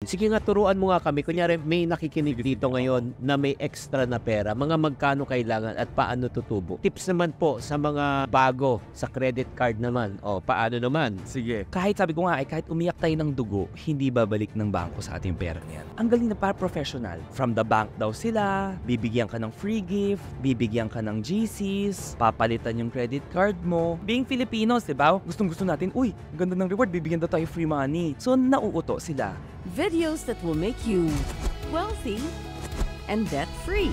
Sige nga, turuan mo nga kami. Kunyari, may nakikinig dito ngayon na may extra na pera. Mga magkano kailangan at paano tutubo? Tips naman po sa mga bago sa credit card naman. O, paano naman? Sige. Kahit sabi ko nga kahit umiyak tayo ng dugo, hindi babalik ng bangko sa ating pera niyan. Ang galing na para professional. From the bank daw sila, bibigyan ka ng free gift, bibigyan ka ng GCs, papalitan yung credit card mo. Being Filipinos, diba? Gustong-gusto natin, uy, ganda ng reward, bibigyan daw tayo free money. So, nauuto sila. Videos that will make you wealthy and debt-free.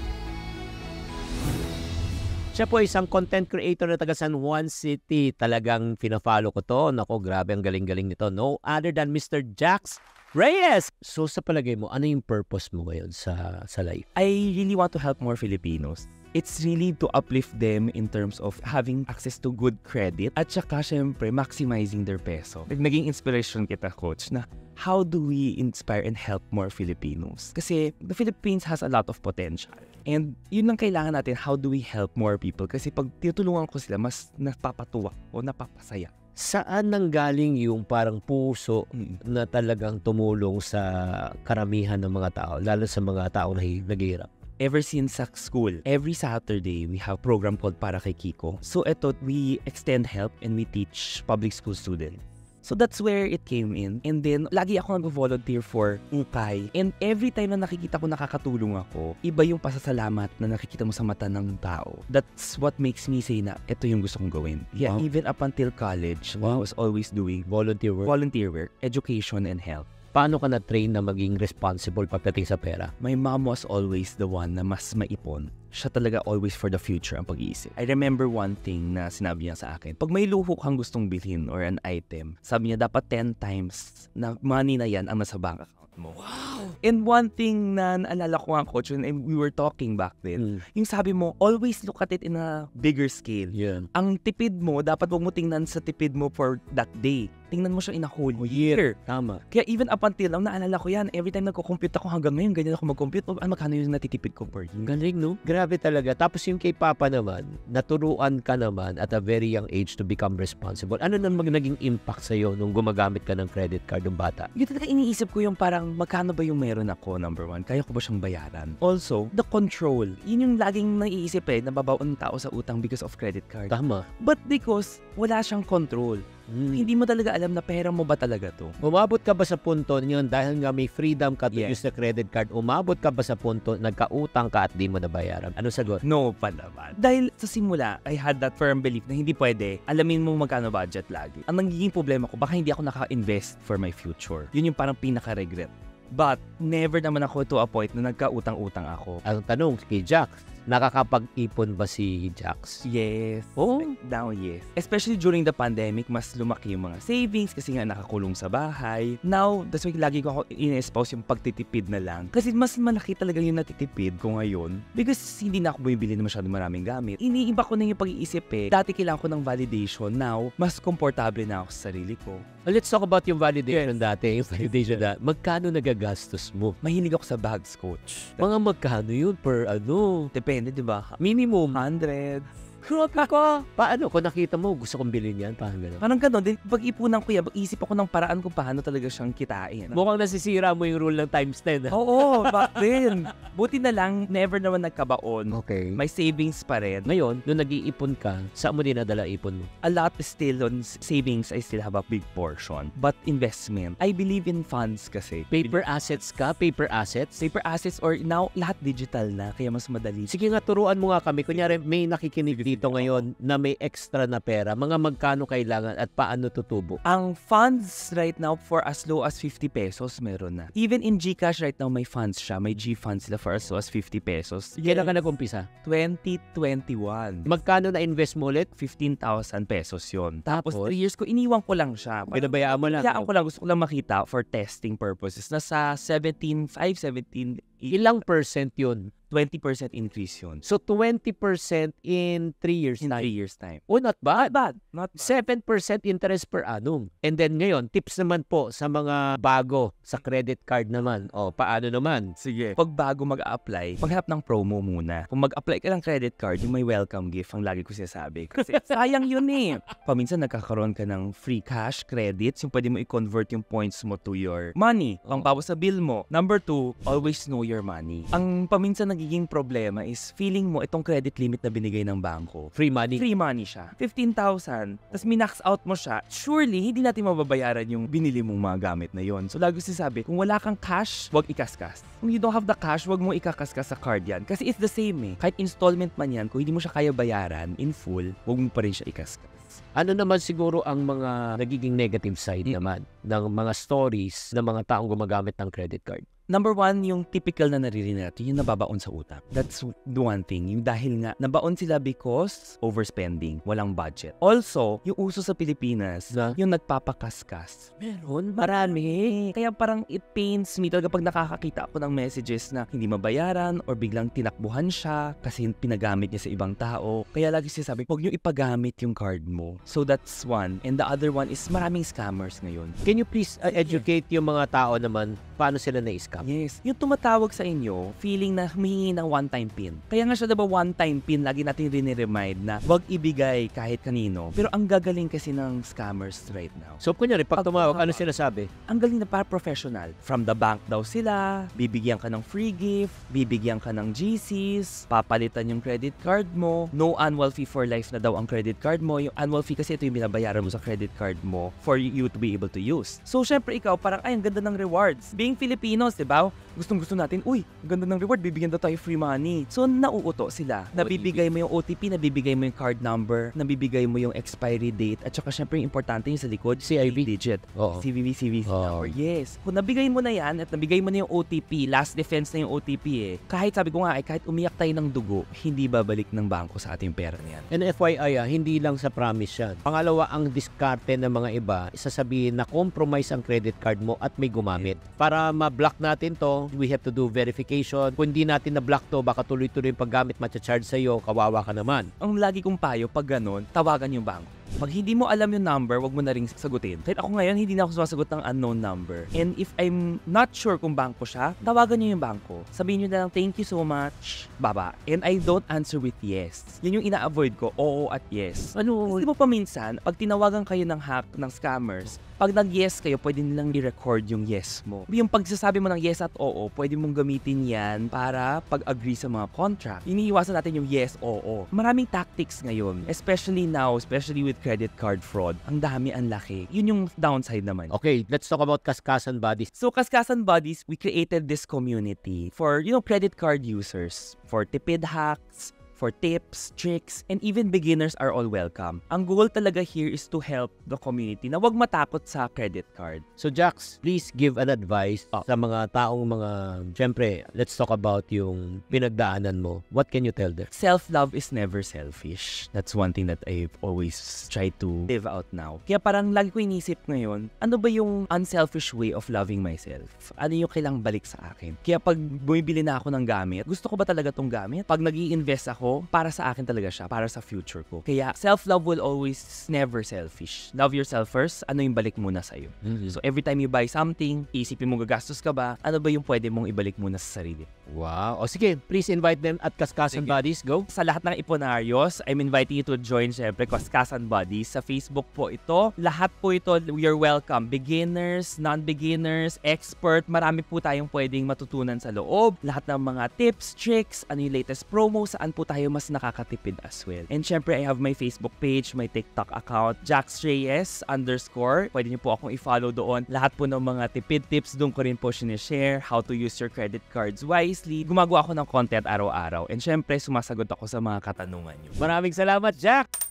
Siya po isang content creator na taga San Juan City. Talagang fina-follow ko to. Nako, grabe ang galing-galing nito. No other than Mr. Jax Reyes. So sa palagay mo, ano yung purpose mo ngayon sa life? I really want to help more Filipinos. It's really to uplift them in terms of having access to good credit at saka syempre maximizing their peso. Naging inspiration kita, Coach, na how do we inspire and help more Filipinos? Kasi the Philippines has a lot of potential. And yun lang kailangan natin, how do we help more people? Kasi pag tinutulungan ko sila, mas napapatuwa o napapasaya. Saan nanggaling yung parang puso na talagang tumulong sa karamihan ng mga tao, lalo sa mga taong naghihirap? Ever since sa school, every Saturday, we have program called Para Kay Kiko. So ito, we extend help and we teach public school students. So that's where it came in. And then, lagi ako nag-volunteer for Ukay. And every time na nakikita ko nakakatulong ako, iba yung pasasalamat na nakikita mo sa mata ng tao. That's what makes me say na ito yung gusto kong gawin. Yeah, Wow. even up until college, I was always doing Volunteer work. education, and health. Paano ka na-train na maging responsible pagdating sa pera? My mom was always the one na mas maipon. Siya talaga always for the future ang pag-iisip. I remember one thing na sinabi niya sa akin. Pag may luho kang gustong bilhin or an item, sabi niya dapat 10 times na money na yan ang nasa bank account mo. Wow! And one thing na naalala ko nga, Coach, and we were talking back then, yung sabi mo, always look at it in a bigger scale. Yan. Ang tipid mo, dapat huwag mo tingnan sa tipid mo for that day. Tingnan mo siya in a whole year. Tama. Kaya even up until now, naalala ko yan. Every time nagko-compute ako hanggang ngayon, ganyan ako mag-compute. Magkano yung natitipid ko per year? Galing, no? Grabe talaga. Tapos yung kay Papa naman, naturuan ka naman at a very young age to become responsible. Ano naman naging impact sa'yo nung gumagamit ka ng credit card ng bata? Yun talaga iniisip ko yung parang magkano ba yung meron ako, number one. Kaya ko ba siyang bayaran? Also, the control. Yun yung laging naiisip nababaon ng tao sa utang because of credit card. Tama. But because wala siyang control. Hindi mo talaga alam na pera mo ba talaga to. Umabot ka ba sa punto yun dahil nga may freedom ka to Yes. use the credit card, umabot ka ba sa punto nagkautang ka at di mo nabayaran? Ano sagot? No pa naman. Dahil sa simula, I had that firm belief na hindi pwede. Alamin mo magkano budget lagi. Ang nagiging problema ko, baka hindi ako naka-invest for my future. Yun yung parang pinaka-regret. But never naman ako to a point na nagkautang-utang ako. Ang tanong kay Jax, nakakapag-ipon ba si Jax? Yes. Oh. Now, yes. Especially during the pandemic, mas lumaki yung mga savings kasi nga nakakulong sa bahay. Now, that's why lagi ko ako in-espouse yung pagtitipid na lang. Kasi mas malaki talaga yung natitipid ko ngayon. Because hindi na ako bumibili na masyadong maraming gamit. Iniiba ko na yung pag-iisip Dati kailangan ko ng validation. Now, mas komportable na ako sa sarili ko. Let's talk about yung validation dati. Yung validation dati. Magkano nagagastos mo? Mahilig ako sa bags, Coach. Mga magkano yun per ano? Depende, di ba? Minimum. 100. Grabe ka. Paano? Kung nakita mo, gusto kong bilhin yan. Parang gano'n. Parang gano'n. Din, pag-ipunan ko yan, isip ako ng paraan kung paano talaga siyang kitain. Mukhang nasisira mo yung rule ng times 10. Oo, back then. Buti na lang, never naman nagkabaon. Okay. May savings pa rin. Ngayon, nung nag-iipon ka, saan mo dinadala ipon mo? A lot is still on savings. I still have a big portion. But investment, I believe in funds kasi. Paper assets ka? Paper assets? Paper assets or now, lahat digital na. Kaya mas madali. Sige nga, turuan mo nga kami. Kunyari, may nakikinig dito ngayon na may extra na pera. Mga magkano kailangan at paano tutubo? Ang funds right now for as low as 50 pesos meron na. Even in GCash right now may funds siya. May G-funds sila for as low as 50 pesos. Kailan ka nag-umpisa? 2021. Magkano na-invest mo ulit? 15,000 pesos yon. Tapos Tapos? 3 years ko, iniwan ko lang siya. Pinabayaan mo lang. Kaya ko lang, gusto ko lang makita for testing purposes. Nasa 17,500, Ilang percent yun? 20% increase yun. So 20% in 3 years In 3 time. years time. Oh, not bad. Not bad. 7% interest per annum. And then ngayon, tips naman po sa mga bago sa credit card naman. O, paano naman? Sige. Pag bago mag-a-apply, maghanap ng promo muna. Kung mag-apply ka ng credit card, yung may welcome gift, ang lagi ko sinasabi. Kasi sayang yun eh. Paminsan nagkakaroon ka ng free cash credits, yung pwede mo i-convert yung points mo to your money. Pangbawas sa bill mo. Number 2, always know your money. Ang paminsan nagiging problema is feeling mo itong credit limit na binigay ng bangko. Free money. Free money siya. 15,000. Tapos minax out mo siya. Surely, hindi natin mababayaran yung binili mong mga gamit na yon. So, lagi ko sinasabi, kung wala kang cash, wag ikaskas. Kung you don't have the cash, wag mo ikakaskas sa card yan. Kasi it's the same eh. Kahit installment man yan, kung hindi mo siya kaya bayaran in full, wag mo pa rin siya ikaskas. Ano naman siguro ang mga nagiging negative side naman ng mga stories ng mga taong gumagamit ng credit card? Number 1, yung typical na naririnig natin, yung nababaon sa utang. That's the one thing. Yung dahil nga, nabaon sila because overspending, walang budget. Also, yung uso sa Pilipinas, yung nagpapakaskas. Meron, marami. Kaya parang it pains me talaga pag nakakakita ako ng messages na hindi mabayaran or biglang tinakbuhan siya kasi pinagamit niya sa ibang tao. Kaya lagi siya sabi, huwag niyo ipagamit yung card mo. So that's one. And the other one is maraming scammers ngayon. Can you please educate yung mga tao naman paano sila na-scam? Yes. Yung tumatawag sa inyo, feeling na humingi ng one-time pin. Kaya nga siya diba one-time pin, lagi natin riniremind na wag ibigay kahit kanino. Pero ang gagaling kasi ng scammers right now. So, kunyari, pag tumawag, ano sila sabi? Ang galing na para professional. From the bank daw sila, bibigyan ka ng free gift, bibigyan ka ng GCs, papalitan yung credit card mo, no annual fee for life na daw ang credit card mo. Yung annual fee kasi ito yung binabayaran mo sa credit card mo for you to be able to use. So, syempre ikaw, parang, ay, ang ganda ng rewards. Being Filipinos, diba? Gustong-gusto natin, uy, ang ganda ng reward, bibigyan daw tayo free money. So, nauuto sila. Nabibigay mo yung OTP, nabibigay mo yung card number, nabibigay mo yung expiry date, at saka syempre yung importante yung sa likod, CIV. digit. Oo. CVV number. Yes. Kung nabigay mo na yan, at nabigay mo na yung OTP, last defense na yung OTP eh, kahit sabi ko nga, kahit umiyak tayo ng dugo, hindi babalik ng bangko sa ating pera niyan. And FYI, hindi lang sa promise yan. Pangalawa, ang diskarte ng mga iba, isasabihin na compromise ang credit card mo at may gumamit. Para ma-block natin to, we have to do verification. Kung hindi natin na-block to, baka tuloy-tuloy yung paggamit matcha-charge sa'yo, kawawa ka naman. Ang lagi kong payo, pag ganun, tawagan yung bangko. Pag hindi mo alam yung number, wag mo na ring sagutin. Kahit ako ngayon, hindi na ako sumasagot ng unknown number. And if I'm not sure kung bangko siya, tawagan niyo yung bangko. Sabihin niyo na lang, thank you so much, baba. And I don't answer with yes. Yan yung ina-avoid ko, oo at yes. Ano? Kasi di ba paminsan, pag tinawagan kayo ng hack, ng scammers, pag nag-yes kayo, pwede nilang i-record yung yes mo. Yung pagsasabi mo ng yes at oo, pwede mong gamitin yan para pag-agree sa mga contract. Iniiwasan natin yung yes, oo. Maraming tactics ngayon, especially now, especially with credit card fraud. Ang dami, ang laki. Yun yung downside naman. Okay, let's talk about Kaskasan Buddies. So, Kaskasan Buddies, we created this community for, credit card users, for tipid hacks, for tips, tricks, and even beginners are all welcome. Ang goal talaga here is to help the community na wag matakot sa credit card. So Jax, please give an advice sa mga taong syempre, let's talk about yung pinagdaanan mo. What can you tell them? Self-love is never selfish. That's one thing that I've always tried to live out now. Kaya parang lagi ko inisip ngayon, ano ba yung unselfish way of loving myself? Ano yung kailangang balik sa akin? Kaya pag bumibili na ako ng gamit, gusto ko ba talaga tong gamit? Pag nag-i-invest ako, para sa akin talaga siya, para sa future ko. Kaya self-love will always never selfish. Love yourself first, ano yung balik muna sa'yo. So every time you buy something, isipin mo gagastos ka ba, ano ba yung pwede mong ibalik muna sa sarili. Wow. O sige, please invite them at Kaskasan Buddies. Go. Sa lahat ng Iponarios, I'm inviting you to join syempre Kaskasan Buddies. Sa Facebook po ito. Lahat po ito, you're welcome. Beginners, non-beginners, expert, marami po tayong pwedeng matutunan sa loob. Lahat ng mga tips, tricks, ano yung latest promo, saan po tayo mas nakakatipid as well. And syempre, I have my Facebook page, my TikTok account, JaxReyes_. Pwede niyo po akong i-follow doon. Lahat po ng mga tipid tips, doon ko rin po sinishare, how to use your credit cards wisely. Gumagawa ako ng content araw-araw. And syempre, sumasagot ako sa mga katanungan niyo. Maraming salamat, Jack!